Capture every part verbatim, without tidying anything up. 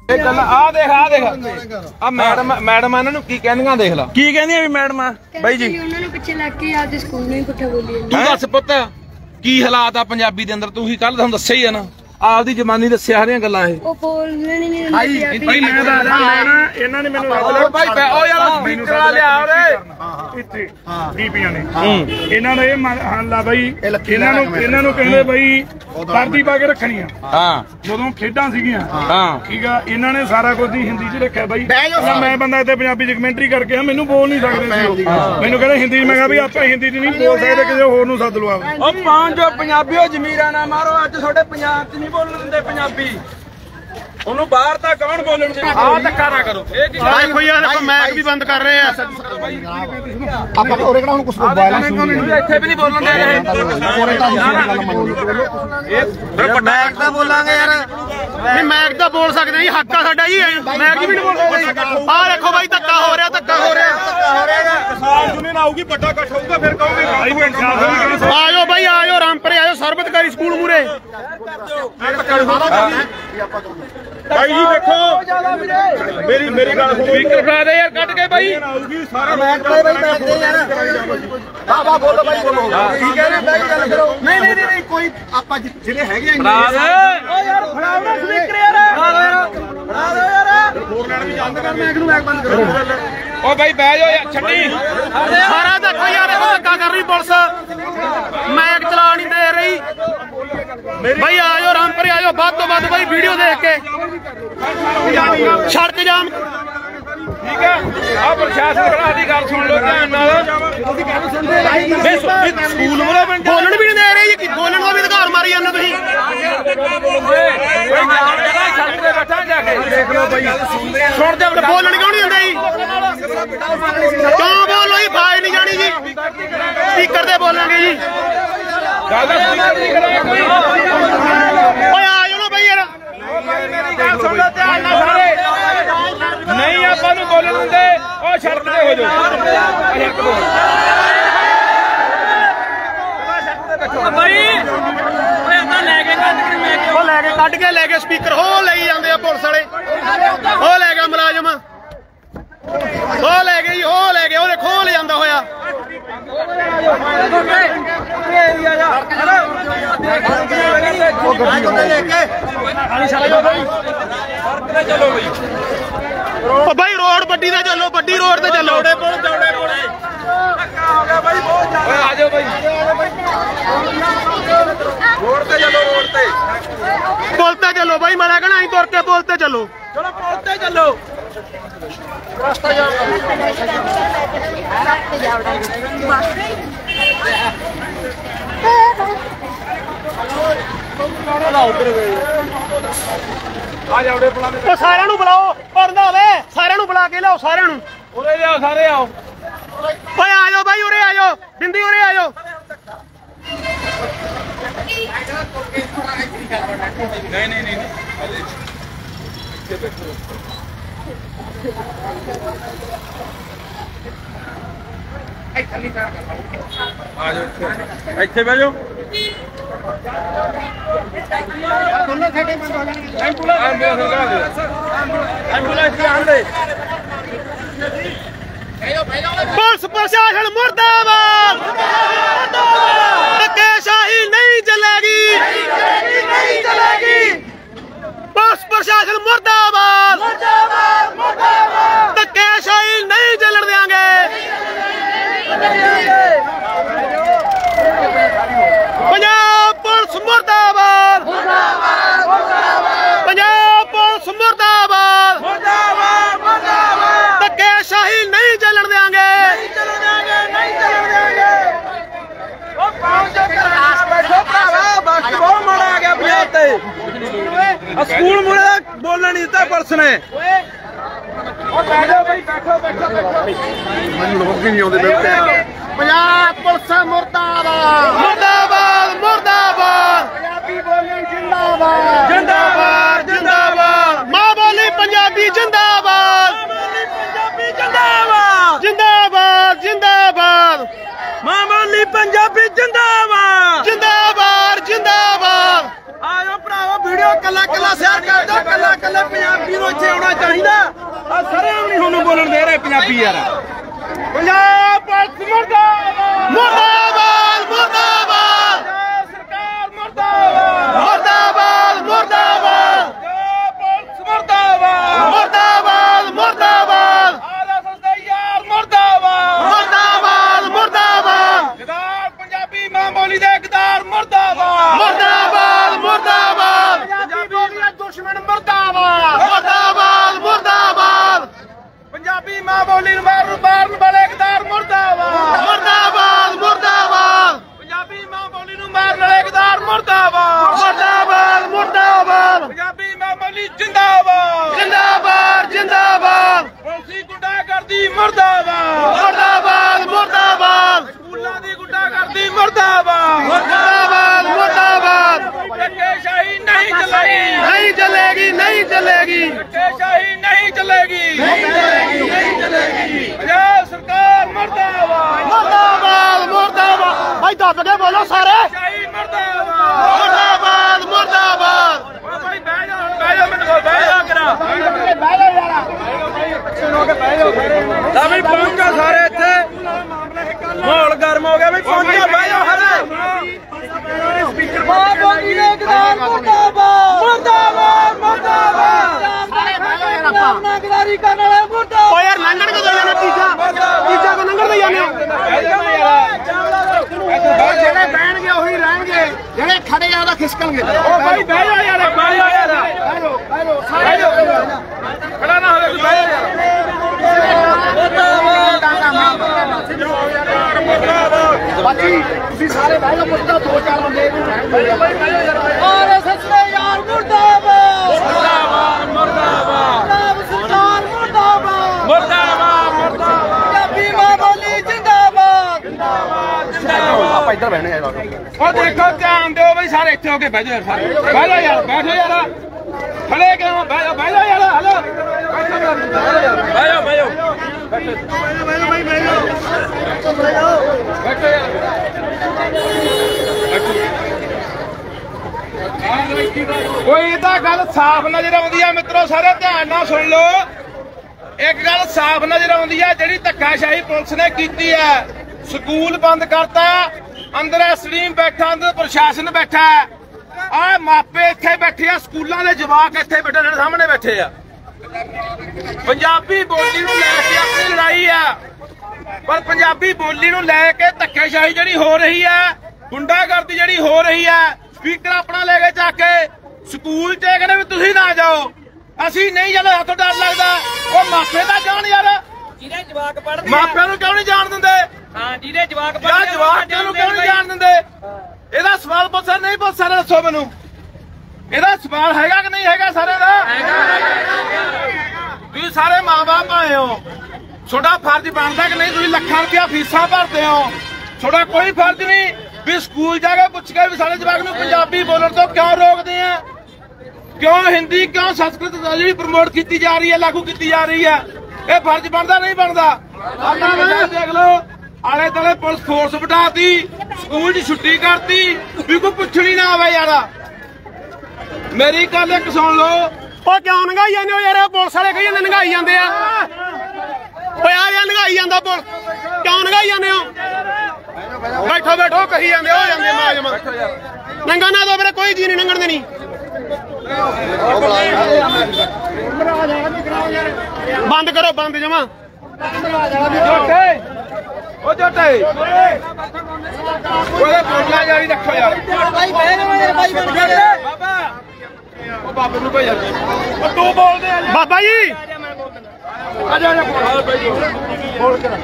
ਚੱਲ ਆ ਦੇਖ ਆ ਦੇਖ ਆ ਮੈਡਮ ਮੈਡਮ ਇਹਨਾਂ ਨੂੰ ਕੀ ਕਹਿੰਦੀਆਂ ਦੇਖ ਲਾ ਕੀ ਕਹਿੰਦੀਆਂ ਵੀ ਮੈਡਮ ਬਾਈ ਜੀ ਉਹਨਾਂ ਨੂੰ ਪਿੱਛੇ ਲੱਗ ਕੇ ਆਪਦੇ ਸਕੂਲ ਨੂੰ ਹੀ ਪੁੱਠਾ ਬੋਲੀ ਤੂੰ ਦੱਸ ਪੁੱਤ ਕੀ ਹਾਲਾਤ ਆ ਪੰਜਾਬੀ ਦੇ ਅੰਦਰ ਤੂੰ ਹੀ ਕੱਲ ਤੁਹਾਨੂੰ ਦੱਸਿਆ ਹੀ ਆ ਨਾ ਆਪਦੀ ਜ਼ਬਾਨੀ ਦੱਸਿਆ ਸਾਰੀਆਂ ਗੱਲਾਂ ਇਹ ਉਹ ਬੋਲਣ ਹੀ ਨਹੀਂ ਭਾਈ ਭਾਈ ਮੈਂ ਦੱਸਦਾ ਮੈਂ ਨਾ ਇਹਨਾਂ ਨੇ ਮੈਨੂੰ ਓ ਭਾਈ ਓ ਯਾਰ ਸਪੀਕਰ ਲਿਆ ਓਰੇ ਇੱਥੇ ਬੀਬੀਆਂ ਨੇ ਇਹਨਾਂ ਨੇ ਇਹ ਹਾਲਾ ਬਾਈ ਇਹਨਾਂ ਨੂੰ ਇਹਨਾਂ ਨੂੰ ਕਹਿੰਦੇ ਬਾਈ ਵਰਦੀ ਪਾ ਕੇ ਰੱਖਣੀਆਂ ਹਾਂ ਜਦੋਂ ਖੇਡਾਂ ਸੀਗੀਆਂ ਹਾਂ ਠੀਕ ਆ ਇਹਨਾਂ ਨੇ ਸਾਰਾ ਕੁਝ ਹੀ ਹਿੰਦੀ 'ਚ ਰੱਖਿਆ ਬਾਈ ਮੈਂ ਬੰਦਾ ਇੱਥੇ ਪੰਜਾਬੀ 'ਚ ਕਮੈਂਟਰੀ ਕਰਕੇ ਆ ਮੈਨੂੰ ਬੋਲ ਨਹੀਂ ਸਕਦੇ ਸੀ ਮੈਨੂੰ ਕਹਿੰਦੇ ਹਿੰਦੀ 'ਚ ਮੈਂ ਕਿਹਾ ਵੀ ਆਪਾਂ ਹਿੰਦੀ 'ਚ ਨਹੀਂ ਬੋਲ ਸਕਦੇ ਕਿਸੇ ਹੋਰ ਨੂੰ ਸੱਦ ਲਓ ਓ ਪੰਜ ਪੰਜਾਬੀਓ ਜ਼ਮੀਰਾਂ ਨਾ ਮਾਰੋ ਅੱਜ ਤੁਹਾਡੇ ਪੰਜਾਬ 'ਚ ਨਹੀਂ ਬੋਲਣ ਦਿੰਦੇ ਪੰਜਾਬੀ ਉਹਨੂੰ ਬਾਹਰ ਤਾਂ ਕੌਣ ਬੋਲਣ ਦੇ ਆਹ ਧੱਕਾ ਨਾ ਕਰੋ ਇਹ ਕੀ ਦੇਖੋ ਯਾਰ ਆਪਾਂ ਮੈਕ ਵੀ ਬੰਦ ਕਰ ਰਹੇ ਆ ਆਪਾਂ ਉਰੇ ਕਿਹੜਾ ਹੁਣ ਕੁਝ ਬੋਲਣਾ ਇੱਥੇ ਵੀ ਨਹੀਂ ਬੋਲਣ ਦੇ ਰਹੇ ਇਹ ਮੈਕ ਤਾਂ ਬੋਲਾਂਗੇ ਯਾਰ ਨਹੀਂ ਮੈਕ ਤਾਂ ਬੋਲ ਸਕਦੇ ਜੀ ਹੱਕ ਆ ਸਾਡਾ ਜੀ ਮੈਕ ਵੀ ਨਹੀਂ ਬੋਲ ਸਕਦੇ ਆਹ ਦੇਖੋ ਬਾਈ ਧੱਕਾ ਹੋ ਰਿਹਾ ਧੱਕਾ ਹੋ ਰਿਹਾ ਕਿਸਾਨ ਯੂਨੀਅਨ ਆਊਗੀ ਵੱਡਾ ਇਕੱਠ ਹੋਊਗਾ ਫਿਰ ਕਹੋਗੇ ਆਜੋ ਬਾਈ ਆਜੋ ਰਾਮਪੁਰੇ ਆਜੋ ਸਰਬਤਕਾਰੀ ਸਕੂਲ ਮੂਰੇ ਭਾਈ ਜੀ ਦੇਖੋ ਮੇਰੀ ਮੇਰੀ ਗੱਲ ਸੁਣੋ ਸਪੀਕਰ ਫੜਾ ਦੇ ਯਾਰ ਕੱਟ ਕੇ ਭਾਈ ਆਊਗੀ ਸਾਰਾ ਮੈਕ ਤੇ ਬਾਈ ਮੈਕ ਦੇ ਯਾਰ ਵਾਹ ਵਾਹ ਬੋਲੋ ਬਾਈ ਬੋਲੋ ਠੀਕ ਹੈ ਨਾ ਬਾਈ ਗੱਲ ਕਰੋ ਨਹੀਂ ਨਹੀਂ ਨਹੀਂ ਕੋਈ ਆਪਾਂ ਜਿਹੜੇ ਹੈਗੇ ਆ ਫੜਾ ਦੇ ਓ ਯਾਰ ਫੜਾਉਣਾ ਸਪੀਕਰ ਯਾਰ ਫੜਾ ਦੇ ਯਾਰ ਫੜਾ ਦੇ ਯਾਰ ਹੋਰ ਲੈਣ ਵੀ ਬੰਦ ਕਰ ਮੈਕ ਨੂੰ ਮੈਕ ਬੰਦ ਕਰੋ ਓ ਭਾਈ ਬਹਿ ਜਾਓ ਯਾਰ ਛੱਡੀ ਸਾਰਾ ਦੇਖੋ ਯਾਰ ਇਹ ਧੱਕਾ ਕਰ ਰਹੀ ਪੁਲਿਸ ਮੈਕ ਚਲਾ ਨਹੀਂ ਦੇ ਰਹੀ ਭਾਈ ਆਜੋ ਰਾਮਪੁਰੇ ਆਜੋ ਵੱਧ ਤੋਂ ਵੱਧ ਭਾਈ ਵੀਡੀਓ ਦੇਖ ਕੇ ਸੜਕ ਜਾਮ ਠੀਕ ਹੈ ਆ ਪ੍ਰਸ਼ਾਸਨ ਖੜਾ ਦੀ ਗੱਲ ਸੁਣ ਲਓ ਧਿਆਨ ਨਾਲ ਉਹਦੀ ਗੱਲ ਸੁਣਦੇ ਨਹੀਂ ਸਕੂਲ ਵਾਲੇ ਪਿੰਡ ਬੋਲਣ ਵੀ ਨਹੀਂ ਦੇ ਰਹੇ ਜੀ ਬੋਲਣ ਦਾ ਵੀ ਅਧਿਕਾਰ ਮਾਰੀ ਜਾਂਦੇ ਤੁਸੀਂ ਕੋਈ ਗੱਲ ਕਰਾ ਸੜਕ ਤੇ ਬੈਠਾ ਜਾ ਕੇ ਦੇਖ ਲਓ ਭਾਈ ਸੁਣ ਜਾ ਬੋਲਣ ਕਿਉਂ ਨਹੀਂ ਦਿੰਦੇ ਜੀ ਕਿਉਂ ਬੋਲੋ ਜੀ ਬਾਜ ਨਹੀਂ ਜਾਣੀ ਜੀ ਸਪੀਕਰ ਤੇ ਬੋਲਾਂਗੇ ਜੀ ਗੱਲ ਦਾ ਸਪੀਕਰ ਨਹੀਂ ਕਰਾਇਆ ਕੋਈ ਓਏ ਆ ਜਾਓ ਨਾ ਭਾਈ ਯਾਰ ਮੇਰੀ ਗੱਲ ਸੁਣ ਲਓ ਧਿਆਨ ਨਾਲ ਸਾਰੇ ਨਹੀਂ ਆਪਾਂ ਨੂੰ ਬੋਲਣ ਦਿੰਦੇ ਉਹ ਸੜਕ ਤੇ ਹੋ ਜਾਓ ਭਾਈ ਓਏ ਆਪਾਂ ਲੈ ਕੇ ਕੱਢ ਕੇ ਲੈ ਕੇ ਉਹ ਲੈ ਕੇ ਕੱਢ ਕੇ ਲੈ ਕੇ ਸਪੀਕਰ ਹੋ ਲਈ ਜਾਂਦੇ ਆ ਪੁਲਿਸ ਵਾਲੇ ਉਹ ਲੈ ਗਿਆ ਮੁਲਾਜ਼ਮ ਉਹ ਲੈ ਗਏ ਜੀ ਉਹ ਲੈ ਗਏ ਉਹ ਦੇਖੋ ਲੈ ਜਾਂਦਾ ਹੋਇਆ ਉਹ ਭਾਈ ਰੋਡ ਵੱਡੀ ਤੇ ਚੱਲੋ ਵੱਡੀ ਰੋਡ ਤੇ ਚੱਲੋ ਆ ਜਾਓ ਭਾਈ ਰੋਡ ਤੇ ਚੱਲੋ ਰੋਡ ਤੇ ਪੁਲ ਤੇ ਚੱਲੋ ਭਾਈ ਮੈਂ ਕਹਿਣਾ ਅਸੀਂ ਤੁਰ ਕੇ ਪੁਲ ਤੇ ਚੱਲੋ ਚਲੋ ਪੁਲ ਤੇ ਚੱਲੋ ਰਸਤਾ ਜਾ ਆ ਜਾ ਉਰੇ ਬੁਲਾ ਉਹ ਸਾਰਿਆਂ ਨੂੰ ਬੁਲਾਓ ਪਰਦਾ ਵੇ ਸਾਰਿਆਂ ਨੂੰ ਬੁਲਾ ਕੇ ਲਿਆਓ ਸਾਰਿਆਂ ਨੂੰ ਉਰੇ ਲਿਆਓ ਸਾਰੇ ਆਓ ਓਏ ਆ ਜਾਓ ਭਾਈ ਉਰੇ ਆ ਜਾਓ ਬਿੰਦੀ ਉਰੇ ਆ ਜਾਓ ਨਹੀਂ ਨਹੀਂ ਨਹੀਂ ਆ ਜਾਓ ਇੱਥੇ ਬਹਿ ਜਾਓ ਦੋਨੋਂ ਸਾਡੇ ਬੰਦ ਹੋ ਜਾਣਗੇ ਐਂਬੂਲੈਂਸ ਐਂਬੂਲੈਂਸ ਆਂਦੇ ਪੁਲਿਸ ਪ੍ਰਸ਼ਾਸਨ ਮੁਰਦਾਬਾਦ ਧੱਕੇਸ਼ਾਹੀ ਨਹੀਂ ਚੱਲੇਗੀ ਨਹੀਂ ਚੱਲੇਗੀ ਪੁਲਿਸ ਪ੍ਰਸ਼ਾਸਨ ਮੁਰਦਾਬਾਦ ਮੁਰਦਾਬਾਦ ਮੁਰਦਾਬਾਦ ਧੱਕੇਸ਼ਾਹੀ ਨਹੀਂ ਚੱਲਣ ਦਿਆਂਗੇ ਪੰਜਾਬ ਪੁਲਿਸ ਮੁਰਦਾਬਾਦ ਮੁਰਦਾਬਾਦ ਮੁਰਦਾਬਾਦ ਪੰਜਾਬ ਪੁਲਿਸ ਮੁਰਦਾਬਾਦ ਮੁਰਦਾਬਾਦ ਮੁਰਦਾਬਾਦ ਧੱਕੇਸ਼ਾਹੀ ਨਹੀਂ ਚੱਲਣ ਦਿਆਂਗੇ ਨਹੀਂ ਚੱਲਣ ਦਿਆਂਗੇ ਨਹੀਂ ਚੱਲਣ ਦਿਆਂਗੇ ਉਹ ਪਹੁੰਚ ਕੇ ਕਲਾਸ ਬੈਠੋ ਭਰਾਵਾ ਵਕਤ ਬਹੁਤ ਮਾੜਾ ਆ ਗਿਆ ਪੰਜਾਬ ਤੇ ਆ ਸਕੂਲ ਮੁਰੇ ਦਾ ਬੋਲਣ ਨਹੀਂ ਦਿੱਤਾ ਪੁਲਿਸ ਨੇ ਉਹ ਬੈਠੋ ਬਈ ਬੈਠੋ ਬੈਠੋ ਮੈਨੂੰ ਲੋਕ ਵੀ ਨਹੀਂ ਆਉਂਦੇ ਬਿਲਕੁਲ ਪੰਜਾਬ ਪੁਲਿਸ ਮੁਰਦਾਬਾਦ ਮੁਰਦਾਬਾਦ ਮੁਰਦਾਬਾਦ ਪੰਜਾਬੀ ਬੋਲੀ ਜਿੰਦਾਬਾਦ ਜਿੰਦਾਬਾਦ ਜਿੰਦਾਬਾਦ ਮਾਂ ਬੋਲੀ ਪੰਜਾਬੀ ਜਿੰਦਾਬਾਦ ਪੰਜਾਬੀ ਜਿੰਦਾਬਾਦ ਜਿੰਦਾਬਾਦ ਜਿੰਦਾਬਾਦ ਮਾਂ ਬੋਲੀ ਪੰਜਾਬੀ ਜਿੰਦਾਬਾਦ ਜਿੰਦਾਬਾਦ ਜਿੰਦਾਬਾਦ ਆ ਜਾਓ ਭਰਾਵਾ ਵੀਡੀਓ ਕੱਲਾ ਕੱਲਾ ਸ਼ੇਅਰ ਕਰ ਦਿਓ ਕੱਲਾ ਕੱਲਾ ਪੰਜਾਬੀ ਪੰਜਾਬੀ ਨੂੰ ਇੱਥੇ ਆਉਣਾ ਚਾਹੀਦਾ ਆ ਸਾਰੇ ਨਹੀਂ ਤੁਹਾਨੂੰ ਬੋਲਣ ਦੇ ਰਹੇ ਪੰਜਾਬੀ ਯਾਰ ਪੰਜਾਬ ਪੁਲਿਸ ਮੁਰਦਾਬਾਦ ਮੁਰਦਾਬਾਦ ਮੁਰਦਾਬਾਦ ਸਰਕਾਰ ਮੁਰਦਾਬਾਦ ਮੁਰਦਾਬਾਦ ਮੁਰਦਾਬਾਦ ਪੰਜਾਬ ਪੁਲਿਸ ਮੁਰਦਾਬਾਦ ਮੁਰਦਾਬਾਦ ਮੁਰਦਾਬਾਦ ਆਰਐਸਐਸ ਦੇ ਯਾਰ ਮੁਰਦਾਬਾਦ ਮੁਰਦਾਬਾਦ ਮੁਰਦਾਬਾਦ ਗਦਾਰ ਪੰਜਾਬੀ ਮਾਂ ਬੋਲੀ ਦੇ ਗਦਾਰ ਮੁਰਦਾਬਾਦ ਮੁਰਦਾਬਾਦ ਮੁਰਦਾਬਾਦ ਪੰਜਾਬੀ ਬੋਲੀ ਦਾ ਦੁਸ਼ਮਣ ਮੁਰਦਾਬਾਦ ਮੁਰਦਾਬਾਦ ਮੁਰਦਾਬਾਦ ਪੰਜਾਬੀ ਮਾਂ ਬੋਲੀ ਨੂੰ ਮਾਰਨ ਮਾਰਨ ਵਾਲੇ ਗਦਾਰ ਮੁਰਦਾਬਾਦ ਮੁਰਦਾਬਾਦ ਮੁਰਦਾਬਾਦ ਪੰਜਾਬੀ ਮਾਂ ਬੋਲੀ ਨੂੰ ਮਾਰਨ ਵਾਲੇ ਗਦਾਰ ਮੁਰਦਾਬਾਦ ਮੁਰਦਾਬਾਦ ਮੁਰਦਾਬਾਦ ਪੰਜਾਬੀ ਮਾਂ ਬੋਲੀ ਜਿੰਦਾਬਾਦ ਜਿੰਦਾਬਾਦ ਜਿੰਦਾਬਾਦ ਪੁਲਿਸੀ ਗੁੰਡਾਗਰਦੀ ਮੁਰਦਾਬਾਦ ਮੁਰਦਾਬਾਦ ਮੁਰਦਾਬਾਦ ਸਕੂਲਾਂ ਦੀ ਗੁੰਡਾਗਰਦੀ ਮੁਰਦਾਬਾਦ ਮੁਰਦਾਬਾਦ ਮੁਰਦਾਬਾਦ ਧੱਕੇਸ਼ਾਹੀ ਨਹੀਂ ਚੱਲੇਗੀ ਨਹੀਂ ਚੱਲੇਗੀ ਨਹੀਂ ਚੱਲੇਗੀ ਧੱਕੇਸ਼ਾਹੀ ਨਹੀਂ ਚੱਲੇਗੀ ਨਹੀਂ ਚੱਲੇਗੀ ਪੰਜਾਬ ਸਰਕਾਰ ਮੁਰਦਾਬਾਦ ਮੁਰਦਾਬਾਦ ਮੁਰਦਾਬਾਦ ਭਾਈ ਦੱਬ ਕੇ ਬੋਲੋ ਸਾਰੇ ਧੱਕੇਸ਼ਾਹੀ ਮੁਰਦਾਬਾਦ ਮੁਰਦਾਬਾਦ ਮੁਰਦਾਬਾਦ ਓ ਭਾਈ ਬਹਿ ਜਾ ਹੁਣ ਬਹਿ ਜਾ ਮੈਨੂੰ ਕੋਲ ਬਹਿ ਜਾ ਕਰਾ ਬਹਿ ਜਾ ਯਾਰਾ ਤਾਂ ਵੀ ਪਹੁੰਚੋ ਸਾਰੇ ਇੱਥੇ ਮਾਹੌਲ ਗਰਮ ਹੋ ਗਿਆ ਵੀ ਪਹੁੰਚੋ ਬਹਿ ਜਾ ਹਰੇ ਮਾਂ ਬੋਲੀ ਦੇ ਗਦਾਰ ਮੁਰਦਾਬਾਦ ਮੁਰਦਾਬਾਦ ਮੁਰਦਾਬਾਦ ਸਾਰੇ ਬਹਿ ਜਾਓ ਯਾਰ ਆਪਾਂ ਨਾਗਦਾਰੀ ਕਰਨ ਵਾਲੇ ਮੁਰਦਾਬਾਦ ਓ ਯਾਰ ਲੰਘਣ ਕੋ ਜਾਣਾ ਤੀਜਾ ਤੀਜਾ ਕੋ ਲੰਘਣ ਦੇ ਜਾਂਦੇ ਜਿਹੜੇ ਬਹਿਣਗੇ ਉਹੀ ਰਹਿਣਗੇ ਜਿਹੜੇ ਖੜੇ ਆ ਉਹਦਾ ਖਿਸਕਣਗੇ ਓ ਭਾਈ ਬਹਿ ਜਾ ਯਾਰ ਬਹਿ ਜਾ ਯਾਰ ਬਹਿ ਜਾ ਖੜਾ ਨਾ ਹੋਵੇ ਬਹਿ ਜਾ ਯਾਰ ਬਾਕੀ ਤੁਸੀਂ ਸਾਰੇ ਬਹਿ ਜਾਓ ਪੁੱਛਦਾ ਦੋ ਚਾਰ ਬੰਦੇ ਆਰਐਸਐਸ ਦੇ ਯਾਰ ਮੁਰਦਾਬਾਦ ਮੁਰਦਾਬਾਦ ਮੁਰਦਾਬਾਦ ਪੰਜਾਬ ਸਰਕਾਰ ਮੁਰਦਾਬਾਦ ਮੁਰਦਾਬਾਦ ਮੁਰਦਾਬਾਦ ਪੰਜਾਬੀ ਮਾਂ ਬੋਲੀ ਜਿੰਦਾਬਾਦ ਜਿੰਦਾਬਾਦ ਜਿੰਦਾਬਾਦ ਆਪਾਂ ਇੱਧਰ ਬਹਿਣੇ ਆ ਉਹ ਦੇਖੋ ਧਿਆਨ ਦਿਓ ਬਈ ਸਾਰੇ ਇੱਥੇ ਹੋ ਕੇ ਬਹਿ ਜਾਓ ਸਾਰੇ ਬਹਿ ਜਾਓ ਯਾਰ ਬੈਠੋ ਯਾਰ ਖੜੇ ਕਿਉਂ ਬਹਿ ਜਾਓ ਬਹਿ ਜਾਓ ਯਾਰ ਹਲੋ ਬਹਿ ਜਾਓ ਬਹਿ ਜਾਓ ਬੈਠੋ ਯਾਰ ਕੋਈ ਤਾਂ ਗੱਲ ਸਾਫ਼ ਨਜ਼ਰ ਆਉਂਦੀ ਆ ਮਿੱਤਰੋ ਸਾਰੇ ਧਿਆਨ ਨਾਲ ਸੁਣ ਲਓ ਇੱਕ ਗੱਲ ਸਾਫ਼ ਨਜ਼ਰ ਆਉਂਦੀ ਆ ਜਿਹੜੀ ਧੱਕਾਸ਼ਾਹੀ ਪੁਲਿਸ ਨੇ ਕੀਤੀ ਆ ਸਕੂਲ ਬੰਦ ਕਰਤਾ ਅੰਦਰ ਐਸਡੀਐਮ ਬੈਠਾ ਅੰਦਰ ਪ੍ਰਸ਼ਾਸਨ ਬੈਠਾ ਆ ਮਾਪੇ ਇੱਥੇ ਬੈਠੇ ਆ ਸਕੂਲਾਂ ਦੇ ਜਵਾਕ ਇੱਥੇ ਬੈਠੇ ਨੇ ਸਾਹਮਣੇ ਬੈਠੇ ਆ ਪੰਜਾਬੀ ਬੋਲੀ ਨੂੰ ਲੈ ਕੇ ਆਪਣੀ ਲੜਾਈ ਆ ਪਰ ਪੰਜਾਬੀ ਬੋਲੀ ਨੂੰ ਲੈ ਕੇ ਧੱਕੇਸ਼ਾਹੀ ਜਿਹੜੀ ਹੋ ਰਹੀ ਆ ਗੁੰਡਾਗਰਦੀ ਜਿਹੜੀ ਹੋ ਰਹੀ ਆ ਸਪੀਕਰ ਆਪਣਾ ਲੈ ਕੇ ਚੱਕ ਕੇ ਸਕੂਲ ਚ ਕਹਿੰਦੇ ਵੀ ਤੁਸੀਂ ਨਾ ਜਾਓ ਅਸੀਂ ਨਹੀਂ ਜਾਂਦੇ ਹੱਥੋਂ ਡਰ ਲੱਗਦਾ ਉਹ ਮਾਪੇ ਦਾ ਜਾਣ ਯਾਰ ਜਿਹਦੇ ਜਵਾਕ ਪੜ੍ਹਦੇ ਮਾਪਿਆਂ ਨੂੰ ਕਿਉਂ ਨਹੀਂ ਜਾਣ ਦਿੰਦੇ ਹਾਂ ਜਿਹਦੇ ਜਵਾਕ ਯਾਰ ਪੜ੍ਹਦੇ ਜਵਾਕਾਂ ਨੂੰ ਕਿਉਂ ਨਹੀਂ ਜਾਣ ਦਿੰਦੇ ਇਹਦਾ ਸਵਾਲ ਪੁੱਛ ਸਕਦੇ ਨਹੀਂ ਪੁੱਛ ਸਕਦੇ ਦੱਸੋ ਮੈਨੂੰ ਇਹਦਾ ਸਵਾਲ ਹੈਗਾ ਕਿ ਨਹੀਂ ਹੈਗਾ ਸਾਰੇ ਦਾ ਤੁਸੀਂ ਸਾਰੇ ਮਾਂ-ਬਾਪ ਆਏ ਹੋ ਤੁਹਾਡਾ ਫਰਜ਼ ਬਣਦਾ ਕਿ ਨਹੀਂ ਤੁਸੀਂ ਲੱਖਾਂ ਰੁਪਇਆ ਫੀਸਾਂ ਭਰਦੇ ਹੋ ਤੁਹਾਡਾ ਕੋਈ ਫਰਜ਼ ਨਹੀਂ ਵੀ ਸਕੂਲ ਜਾ ਕੇ ਪੁੱਛ ਕੇ ਵੀ ਸਾਡੇ ਜਵਾਕ ਨੂੰ ਪੰਜਾਬੀ ਬੋਲਣ ਤੋਂ ਕਿਉਂ ਰੋਕਦੇ ਆ ਕਿਉਂ ਹਿੰਦੀ ਕਿਉਂ ਸੰਸਕ੍ਰਿਤ ਜਿਹੜੀ ਪ੍ਰਮੋਟ ਕੀਤੀ ਜਾ ਰਹੀ ਹੈ ਲਾਗੂ ਕੀਤੀ ਜਾ ਰਹੀ ਹੈ ਇਹ ਫਰਜ਼ ਬਣਦਾ ਨਹੀਂ ਬਣਦਾ ਆਪਾਂ ਦੇਖ ਲਓ ਆਲੇ ਦੁਆਲੇ ਪੁਲਿਸ ਫੋਰਸ ਬਿਠਾਤੀ ਸਕੂਲ 'ਚ ਛੁੱਟੀ ਕਰਤੀ ਵੀ ਕੋਈ ਪੁੱਛਣੀ ਨਾ ਆਵੇ ਯਾਰ ਮੇਰੀ ਗੱਲ ਇੱਕ ਸੁਣ ਲਓ ਉਹ ਕਿਉਂ ਨੰਗਾਈ ਜਾਂਦੇ ਹੋ ਯਾਰ ਪੁਲਿਸ ਵਾਲੇ ਕਹੀ ਜਾਂਦੇ ਨੰਗਾਈ ਜਾਂਦੇ ਆ ਓਏ ਆ ਜਾ ਨੰਗਾਈ ਜਾਂਦਾ ਪੁਲਿਸ ਕਿਉਂ ਨੰਗਾਈ ਜਾਂਦੇ ਹੋ ਬੈਠੋ ਬੈਠੋ ਕਹੀ ਜਾਂਦੇ ਹੋ ਜਾਂਦੇ ਮਾਜਮ ਨੰਗਾ ਨਾ ਦੋ ਮੇਰੇ ਕੋਈ ਜੀ ਨਹੀਂ ਨੰਗਣ ਦੇਣੀ ਬੰਦ ਕਰੋ ਬੰਦ ਜਮਾ ਜੋਟੇ ਉਹ ਜੋਟੇ ਉਹਦੇ ਬੋਲਣਾ ਜਾਰੀ ਰੱਖੋ ਯਾਰ ਭਾਈ ਬਹਿ ਗਏ ਮੇਰੇ ਭਾਈ ਬਣ ਗਏ ਬਾਬਾ ਉਹ ਬਾਬੇ ਨੂੰ ਭੇਜ ਉਹ ਤੂੰ ਬੋਲਦੇ ਆ ਬਾਬਾ ਜੀ ਆ ਜਾ ਬੋਲ ਬਾਈ ਬੋਲ ਕੇ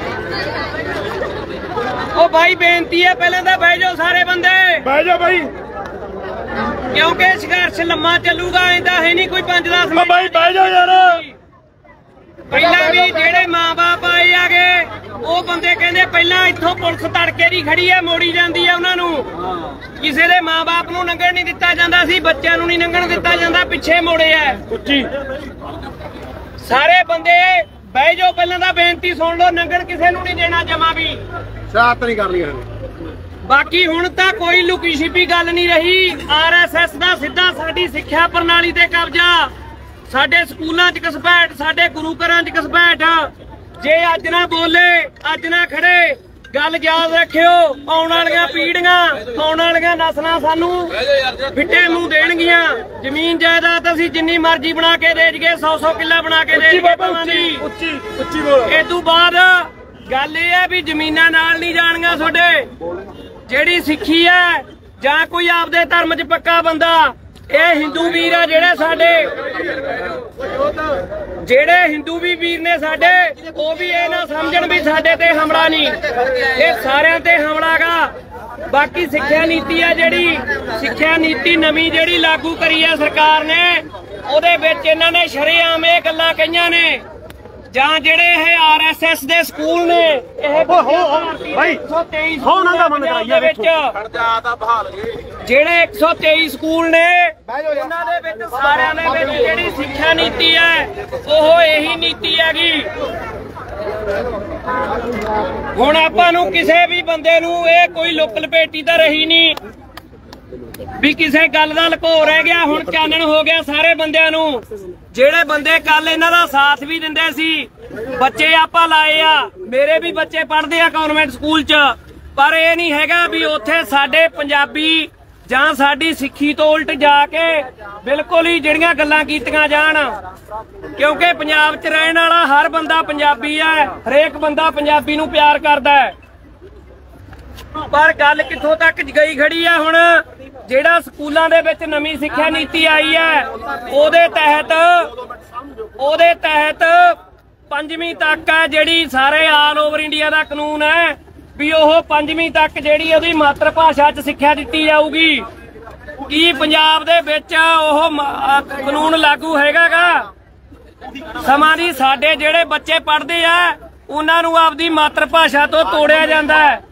ਉਹ ਭਾਈ ਬੇਨਤੀ ਹੈ ਪਹਿਲਾਂ ਤਾਂ ਬਹਿ ਜਾਓ ਸਾਰੇ ਬੰਦੇ ਬਹਿ ਜਾ ਬਾਈ ਕਿਉਂਕਿ ਸੰਘਰਸ਼ ਲੰਮਾ ਚੱਲੂਗਾ ਐਂਦਾ ਹੈ ਨਹੀਂ ਕੋਈ ਪੰਜ ਦਸ ਮਿੰਟ ਬਾਈ ਬਹਿ ਜਾ ਯਾਰ ਪਹਿਲਾਂ ਵੀ ਜਿਹੜੇ ਮਾਂ-ਬਾਪ ਆਏ ਆਗੇ ਉਹ ਬੰਦੇ ਕਹਿੰਦੇ ਪਹਿਲਾਂ ਇੱਥੋਂ ਪੁਲਿਸ ਤੜਕੇ ਦੀ ਖੜੀ ਹੈ ਮੋੜੀ ਜਾਂਦੀ ਹੈ ਉਹਨਾਂ ਨੂੰ ਕਿਸੇ ਦੇ ਮਾਂ-ਬਾਪ ਨੂੰ ਲੰਘਣ ਨਹੀਂ ਦਿੱਤਾ ਜਾਂਦਾ ਸੀ ਬੱਚਿਆਂ ਨੂੰ ਨਹੀਂ ਲੰਘਣ ਦਿੱਤਾ ਜਾਂਦਾ ਪਿੱਛੇ ਮੋੜੇ ਆ ਉੱਚੀ ਸਾਰੇ ਬੰਦੇ ਬਹਿ ਜਾਓ ਪਹਿਲਾਂ ਤਾਂ ਬੇਨਤੀ ਸੁਣ ਲਓ ਲੰਘਣ ਕਿਸੇ ਨੂੰ ਨਹੀਂ ਦੇਣਾ ਜਮਾ ਵੀ ਸ਼ਰਾਰਤ ਨਹੀਂ ਕਰਨੀ ਹੈ ਬਾਕੀ ਹੁਣ ਤਾਂ ਕੋਈ ਲੁਕੀ ਛਿਪੀ ਗੱਲ ਨਹੀਂ ਰਹੀ ਆਰਐਸਐਸ ਦਾ ਸਿੱਧਾ ਸਾਡੀ ਸਿੱਖਿਆ ਪ੍ਰਣਾਲੀ ਤੇ ਕਬਜ਼ਾ ਸਾਡੇ ਸਕੂਲਾਂ 'ਚ ਘਸਪੈਠ, ਸਾਡੇ ਗੁਰੂ ਘਰਾਂ 'ਚ ਘਸਪੈਠ। ਜੇ ਅੱਜ ਨਾ ਬੋਲੇ, ਅੱਜ ਨਾ ਖੜੇ, ਗੱਲ ਯਾਦ ਰੱਖਿਓ, ਆਉਣ ਵਾਲੀਆਂ ਪੀੜ੍ਹੀਆਂ, ਆਉਣ ਵਾਲੀਆਂ ਨਸਲਾਂ ਸਾਨੂੰ ਫਿੱਟੇ ਮੂੰਹ ਦੇਣਗੀਆਂ। ਜ਼ਮੀਨ ਜਾਇਦਾਦ ਅਸੀਂ ਜਿੰਨੀ ਮਰਜ਼ੀ ਬਣਾ ਕੇ ਦੇ ਜਗੇ, ਸੌ ਸੌ ਕਿੱਲਾ ਬਣਾ ਕੇ ਦੇ ਜਗੇ ਭਾਵਾਂ ਦੀ। ਉੱਚੀ ਉੱਚੀ ਬੋਲ। ਇਹ ਤੋਂ ਬਾਅਦ ਗੱਲ ਇਹ ਹੈ ਵੀ ਜ਼ਮੀਨਾਂ ਨਾਲ ਨਹੀਂ ਜਾਣੀਆਂ ਤੁਹਾਡੇ। ਜਿਹੜੀ ਸਿੱਖੀ ਹੈ ਜਾਂ ਕੋਈ ਆਪਦੇ ਧਰਮ 'ਚ ਪੱਕਾ ਬੰਦਾ, ਇਹ ਹਿੰਦੂ ਵੀਰ ਆ ਜਿਹੜੇ ਸਾਡੇ, ਜਿਹੜੇ ਹਿੰਦੂ ਵੀ ਵੀਰ ਨੇ ਸਾਡੇ, ਉਹ ਵੀ ਇਹ ਨਾ ਸਮਝਣ ਵੀ ਸਾਡੇ ਤੇ ਹਮਲਾ ਨਹੀਂ, ਇਹ ਸਾਰਿਆਂ ਤੇ ਹਮਲਾ ਗਾ। ਬਾਕੀ ਸਿੱਖਿਆ ਨੀਤੀ ਆ, ਜਿਹੜੀ ਸਿੱਖਿਆ ਨੀਤੀ ਨਵੀਂ ਜਿਹੜੀ ਲਾਗੂ ਕਰੀ ਆ ਸਰਕਾਰ ਨੇ, ਉਹਦੇ ਵਿੱਚ ਇਹਨਾਂ ਨੇ ਸ਼ਰੇਆਮ ਇਹ ਗੱਲਾਂ ਕਹੀਆਂ ਨੇ। ਜਾਂ ਜਿਹੜੇ ਇਹ ਆਰ ਐਸ ਐਸ ਦੇ ਸਕੂਲ ਨੇ, ਇਹ ਭਾਈ ਹੋ ਉਹਨਾਂ ਦਾ ਮਨ ਕਰਾਈਆ ਵਿੱਚ ਜਿਹੜੇ ਇੱਕ ਸੌ ਤੇਈ ਸਕੂਲ ਨੇ, ਇਹਨਾਂ ਦੇ ਵਿੱਚ ਸਾਰਿਆਂ ਦੇ ਵਿੱਚ ਜਿਹੜੀ ਸਿੱਖਿਆ ਨੀਤੀ ਹੈ ਉਹ ਇਹੀ ਨੀਤੀ ਹੈਗੀ। ਹੁਣ ਆਪਾਂ ਨੂੰ ਕਿਸੇ ਵੀ ਬੰਦੇ ਨੂੰ ਇਹ ਕੋਈ ਲੁੱਕ ਲਪੇਟੀ ਤਾਂ ਰਹੀ ਨਹੀਂ ਵੀ ਕਿਸੇ ਗੱਲ ਦਾ ਲੁਕੋ ਰਹਿ ਗਿਆ। ਹੁਣ ਚਾਨਣ ਹੋ ਗਿਆ ਸਾਰੇ ਬੰਦਿਆਂ ਨੂੰ। ਜਿਹੜੇ ਬੰਦੇ ਕੱਲ ਇਹਨਾਂ ਦਾ ਸਾਥ ਵੀ ਦਿੰਦੇ ਸੀ, ਬੱਚੇ ਆਪਾਂ ਲਾਏ ਆ, ਮੇਰੇ ਵੀ ਬੱਚੇ ਪੜ੍ਹਦੇ ਆ ਕਨਵੈਂਟ ਸਕੂਲ 'ਚ, ਪਰ ਇਹ ਨਹੀਂ ਹੈਗਾ ਵੀ ਉੱਥੇ ਸਾਡੇ ਪੰਜਾਬੀ ਜਾਂ ਸਾਡੀ ਸਿੱਖੀ ਤੋਂ ਉਲਟ ਜਾ ਕੇ ਬਿਲਕੁਲ ਹੀ ਜਿਹੜੀਆਂ ਗੱਲਾਂ ਕੀਤੀਆਂ ਜਾਣ। ਕਿਉਂਕਿ ਪੰਜਾਬ 'ਚ ਰਹਿਣ ਵਾਲਾ ਹਰ ਬੰਦਾ ਪੰਜਾਬੀ ਹੈ, ਹਰੇਕ ਬੰਦਾ ਪੰਜਾਬੀ ਨੂੰ ਪਿਆਰ ਕਰਦਾ ਹੈ। ਪਰ ਗੱਲ ਕਿੱਥੋਂ ਤੱਕ ਗਈ ਖੜੀ ਆ ਹੁਣ। ਜਿਹੜਾ ਸਕੂਲਾਂ ਦੇ ਵਿੱਚ ਨਵੀਂ ਸਿੱਖਿਆ ਨੀਤੀ ਆਈ ਹੈ, ਉਹਦੇ ਤਹਿਤ ਉਹਦੇ ਤਹਿਤ ਪੰਜਵੀਂ ਤੱਕ ਹੈ ਜਿਹੜੀ, ਸਾਰੇ ਆਲ ਓਵਰ ਇੰਡੀਆ ਦਾ ਕਾਨੂੰਨ ਹੈ ਵੀ ਉਹ ਪੰਜਵੀਂ ਤੱਕ ਜਿਹੜੀ ਉਹਦੀ ਮਾਤਰ ਭਾਸ਼ਾ 'ਚ ਸਿੱਖਿਆ ਦਿੱਤੀ ਜਾਊਗੀ। ਕੀ ਪੰਜਾਬ ਦੇ ਵਿੱਚ ਉਹ ਕਾਨੂੰਨ ਲਾਗੂ ਹੈਗਾ ਗਾ? ਸਮਾਂ ਦੀ ਸਾਡੇ ਜਿਹੜੇ ਬੱਚੇ ਪੜ੍ਹਦੇ ਆ ਉਹਨਾਂ ਨੂੰ ਆਪਦੀ ਮਾਤਰ ਭਾਸ਼ਾ ਤੋਂ ਤੋੜਿਆ ਜਾਂਦਾ ਹੈ।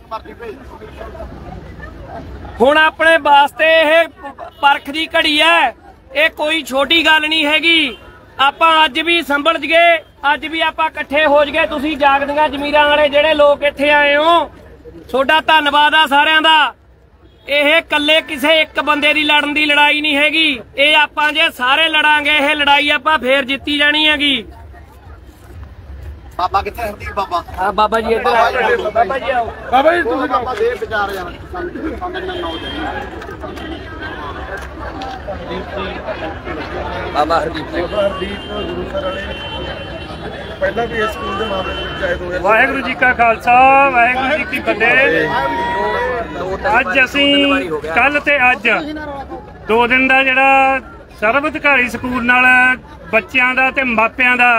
ਹੁਣ ਆਪਣੇ ਵਾਸਤੇ ਇਹ ਪਰਖ ਦੀ ਘੜੀ ਹੈ, ਇਹ ਕੋਈ ਛੋਟੀ ਗੱਲ ਨਹੀਂ ਹੈਗੀ। ਆਪਾਂ ਅੱਜ ਵੀ ਸੰਭਲ ਜਗੇ, ਅੱਜ ਵੀ ਆਪਾਂ ਇਕੱਠੇ ਹੋ ਜਗੇ। ਤੁਸੀਂ ਜਾਗਦੀਆਂ ਜ਼ਮੀਰਾਂ ਵਾਲੇ ਜਿਹੜੇ ਲੋਕ ਇੱਥੇ ਆਏ ਹੋ, ਤੁਹਾਡਾ ਧੰਨਵਾਦ ਆ ਸਾਰਿਆਂ ਦਾ। ਇਹ ਇਕੱਲੇ ਕਿਸੇ ਇੱਕ ਬੰਦੇ ਦੀ ਲੜਨ ਦੀ ਲੜਾਈ ਨਹੀਂ ਹੈਗੀ। ਇਹ ਆਪਾਂ ਜੇ ਸਾਰੇ ਲੜਾਂਗੇ, ਇਹ ਲੜਾਈ ਆਪਾਂ ਫੇਰ ਜਿੱਤੀ ਜਾਣੀ ਹੈਗੀ। ਬਾਬਾ ਕਿੱਥੇ ਹਰਦੀਪ ਬਾਬਾ? ਹਾਂ ਬਾਬਾ ਜੀ ਇੱਧਰ ਆਓ। ਬਾਬਾ ਜੀ ਆਓ। ਬਾਬਾ ਜੀ ਤੁਸੀਂ ਬਾਬਾ ਦੇ ਵਿਚਾਰ ਜਾਣ ਬਾਬਾ ਹਰਦੀਪ ਸਿੰਘ ਹਰਦੀਪ ਗੁਰੂ ਸਰ ਵਾਲੇ ਪਹਿਲਾਂ ਵੀ ਇਸ ਸਕੂਲ ਦੇ ਮਾਮਲੇ ਵਿੱਚ ਆਏ ਹੋਏ। ਵਾਹਿਗੁਰੂ ਜੀ ਕਾ ਖਾਲਸਾ, ਵਾਹਿਗੁਰੂ ਜੀ ਕੀ ਫਤਿਹ। ਅੱਜ ਅਸੀਂ ਕੱਲ ਤੇ ਅੱਜ ਦੋ ਦਿਨ ਦਾ ਜਿਹੜਾ ਸਰਵ ਅਧਿਕਾਰੀ ਸਕੂਲ ਨਾਲ ਬੱਚਿਆਂ ਦਾ ਤੇ ਮਾਪਿਆਂ ਦਾ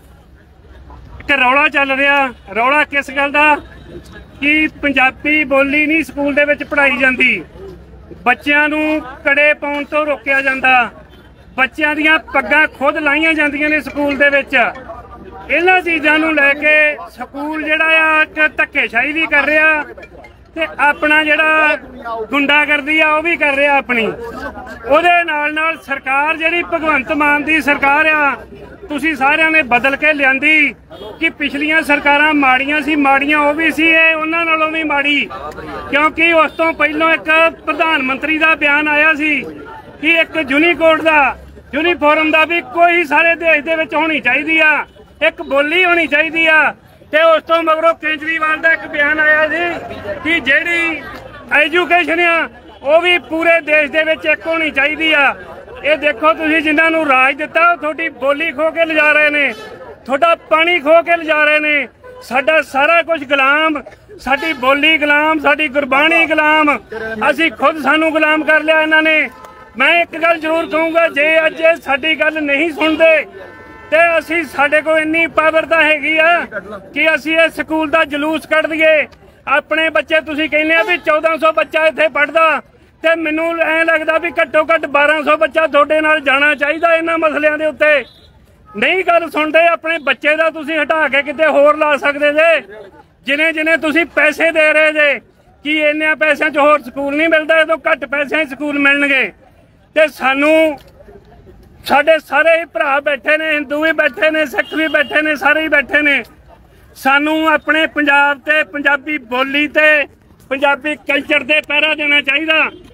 ਇੱਕ ਰੌਲਾ ਚੱਲ ਰਿਹਾ। ਰੌਲਾ ਕਿਸ ਗੱਲ ਦਾ? ਕਿ ਪੰਜਾਬੀ ਬੋਲੀ ਨਹੀਂ ਸਕੂਲ ਦੇ ਵਿੱਚ ਪੜ੍ਹਾਈ ਜਾਂਦੀ, ਬੱਚਿਆਂ ਨੂੰ ਕੜੇ ਪਾਉਣ ਤੋਂ ਰੋਕਿਆ ਜਾਂਦਾ, ਬੱਚਿਆਂ ਦੀਆਂ ਪੱਗਾਂ ਖੁਦ ਲਾਈਆਂ ਜਾਂਦੀਆਂ ਨੇ ਸਕੂਲ ਦੇ ਵਿੱਚ। ਇਹਨਾਂ ਚੀਜ਼ਾਂ ਨੂੰ ਲੈ ਕੇ ਸਕੂਲ ਜਿਹੜਾ ਆ ਇੱਕ ਧੱਕੇਸ਼ਾਹੀ ਵੀ ਕਰ ਰਿਹਾ ਤੇ ਆਪਣਾ ਜਿਹੜਾ ਗੁੰਡਾਗਰਦੀ ਆ ਉਹ ਵੀ ਕਰ ਰਿਹਾ ਆਪਣੀ। ਉਹਦੇ ਨਾਲ ਨਾਲ ਸਰਕਾਰ ਜਿਹੜੀ ਭਗਵੰਤ ਮਾਨ ਦੀ ਸਰਕਾਰ ਆ, ਤੁਸੀਂ ਸਾਰਿਆਂ ਨੇ ਬਦਲ ਕੇ ਲਿਆਂਦੀ। ਕਿ ਪਿਛਲੀਆਂ ਸਰਕਾਰਾਂ ਮਾੜੀਆਂ ਸੀ, ਮਾੜੀਆਂ ਉਹ ਵੀ ਸੀ, ਇਹ ਉਹਨਾਂ ਨਾਲੋਂ ਵੀ ਮਾੜੀ। ਕਿਉਂਕਿ ਉਸ ਤੋਂ ਪਹਿਲਾਂ ਇੱਕ ਪ੍ਰਧਾਨ ਮੰਤਰੀ ਦਾ ਬਿਆਨ ਆਇਆ ਸੀ ਕਿ ਇੱਕ ਯੂਨੀਕੋਡ ਦਾ, ਯੂਨੀਫਾਰਮ ਦਾ ਵੀ ਕੋਈ ਸਾਰੇ ਦੇਸ਼ ਦੇ ਵਿੱਚ ਹੋਣੀ ਚਾਹੀਦੀ ਆ, ਇੱਕ ਬੋਲੀ ਹੋਣੀ ਚਾਹੀਦੀ ਆ। ਤੇ ਉਸ ਤੋਂ ਮਗਰੋਂ ਕੇਜਰੀਵਾਲ ਦਾ ਇੱਕ ਬਿਆਨ ਆਇਆ ਸੀ ਕਿ ਜਿਹੜੀ ਐਜੂਕੇਸ਼ਨ ਆ ਉਹ ਵੀ ਪੂਰੇ ਦੇਸ਼ ਦੇ ਵਿੱਚ ਇੱਕ ਹੋਣੀ ਚਾਹੀਦੀ ਆ। ਇਹ ਦੇਖੋ ਤੁਸੀਂ, ਜਿਨ੍ਹਾਂ ਨੂੰ ਰਾਜ ਦਿੱਤਾ ਉਹ ਤੁਹਾਡੀ ਬੋਲੀ ਖੋ ਕੇ ਲਿਜਾ ਰਹੇ ਨੇ, ਤੁਹਾਡਾ ਪਾਣੀ ਖੋ ਕੇ ਲਿਜਾ ਰਹੇ ਨੇ, ਸਾਡਾ ਸਾਰਾ ਕੁਝ ਗੁਲਾਮ, ਸਾਡੀ ਬੋਲੀ ਗੁਲਾਮ, ਸਾਡੀ ਗੁਰਬਾਣੀ ਗੁਲਾਮ, ਅਸੀਂ ਖੁਦ ਸਾਨੂੰ ਗੁਲਾਮ ਕਰ ਲਿਆ ਇਹਨਾਂ ਨੇ। ਮੈਂ ਇੱਕ ਗੱਲ ਜ਼ਰੂਰ ਕਹੂੰਗਾ, ਜੇ ਅੱਜ ਸਾਡੀ ਗੱਲ ਨਹੀਂ ਸੁਣਦੇ ਤੇ ਅਸੀਂ, ਸਾਡੇ ਕੋਲ ਇੰਨੀ ਪਾਵਰ ਤਾਂ ਹੈਗੀ ਆ ਕਿ ਅਸੀਂ ਇਹ ਸਕੂਲ ਦਾ ਜਲੂਸ ਕੱਢ ਦਈਏ। ਆਪਣੇ ਬੱਚੇ, ਤੁਸੀਂ ਕਹਿੰਦੇ ਆ ਵੀ ਚੌਦਾਂ ਸੌ ਬੱਚਾ ਇੱਥੇ ਪੜ੍ਹਦਾ, ਤੇ ਮੈਨੂੰ ਐਂ ਲੱਗਦਾ ਵੀ ਘੱਟੋ ਘੱਟ ਬਾਰਾਂ ਸੌ ਬੱਚਾ ਤੁਹਾਡੇ ਨਾਲ ਜਾਣਾ ਚਾਹੀਦਾ ਇਹਨਾਂ ਮਸਲਿਆਂ ਦੇ ਉੱਤੇ। ਨਹੀਂ ਗੱਲ ਸੁਣਦੇ, ਆਪਣੇ ਬੱਚੇ ਦਾ ਤੁਸੀਂ ਹਟਾ ਕੇ ਕਿਤੇ ਹੋਰ ਲਾ ਸਕਦੇ ਜੇ। ਜਿਨੇ ਜਿਨੇ ਤੁਸੀਂ ਪੈਸੇ ਦੇ ਰਹੇ ਜੇ ਕਿ ਇੰਨੇ ਪੈਸਿਆਂ 'ਚ ਹੋਰ ਸਕੂਲ ਨਹੀਂ ਮਿਲਦਾ, ਇਹ ਤੋਂ ਘੱਟ ਪੈਸਿਆਂ 'ਚ ਸਕੂਲ ਮਿਲਣਗੇ। ਤੇ ਸਾਨੂੰ, ਸਾਡੇ ਸਾਰੇ ਹੀ ਭਰਾ ਬੈਠੇ ਨੇ, ਹਿੰਦੂ ਵੀ ਬੈਠੇ ਨੇ, ਸਿੱਖ ਵੀ ਬੈਠੇ ਨੇ, ਸਾਰੇ ਹੀ ਬੈਠੇ ਨੇ। ਸਾਨੂੰ ਆਪਣੇ ਪੰਜਾਬ ਤੇ ਪੰਜਾਬੀ ਬੋਲੀ ਤੇ ਪੰਜਾਬੀ ਕਲਚਰ ਦੇ ਪਹਿਰਾ ਦੇਣਾ ਚਾਹੀਦਾ।